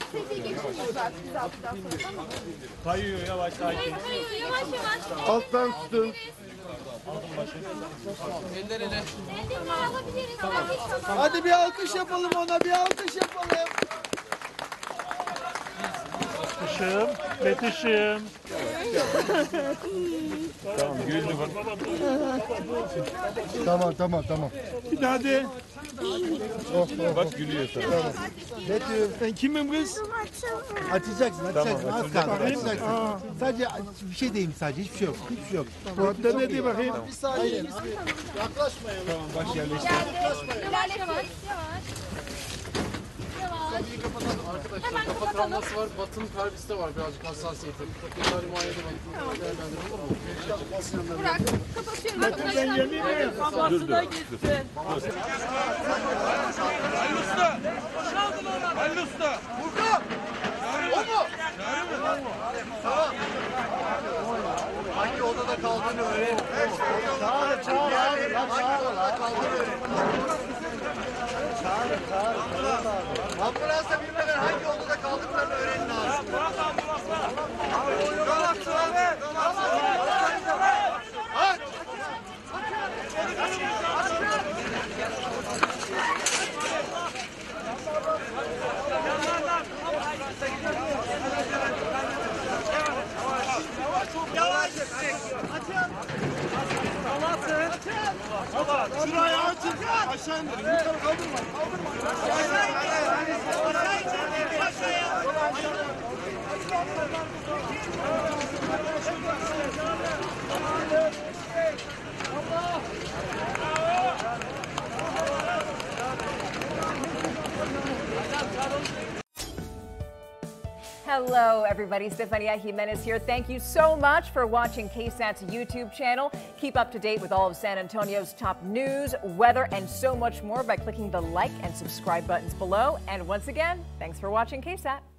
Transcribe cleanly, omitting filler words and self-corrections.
Sesi geçmiyor zaten biz aldıktan sonra, tamam mı? Kayıyor yavaş sakin. Kayıyor yavaş yavaş. Alttan tutun. Eller ele. Ellerini alabiliriz. Tamam. Hadi bir alkış yapalım ona, bir alkış yapalım. Işığım, Betiş'im. Tamam güldü bak. Tamam. Bir daha de. Bak gülüyor sana. Betül. Ben kimim kız? Açacaksın. Az kaldı. Açacaksın. Sadece bir şey diyeyim sadece. Hiçbir şey yok. Orada ne diye bakayım? Bir saniye. Yaklaşmayalım. Tamam baş yerleştir. Yavaş yavaş. Arkadaşlar kafa travması var, batın kalbisi de var birazcık hassasiyeti. Tekrar muayene değerlendirelim olur mu? Bırak. Kapatıyorum. Ben geleyim mi? Babası da gitsin. Halil Usta. Hangi odada kaldığını öğren. Çağır. Hangi odada kaldığını öğren. Ambulansa bilmeden hangi odada kaldıklarını öğrenin abi. Aç! Şurayı açın. Aşağı indirin. Yukarı kaldırma. Hello, everybody. Stefania Jimenez here. Thank you so much for watching KSAT's YouTube channel. Keep up to date with all of San Antonio's top news, weather, and so much more by clicking the like and subscribe buttons below. And once again, thanks for watching KSAT.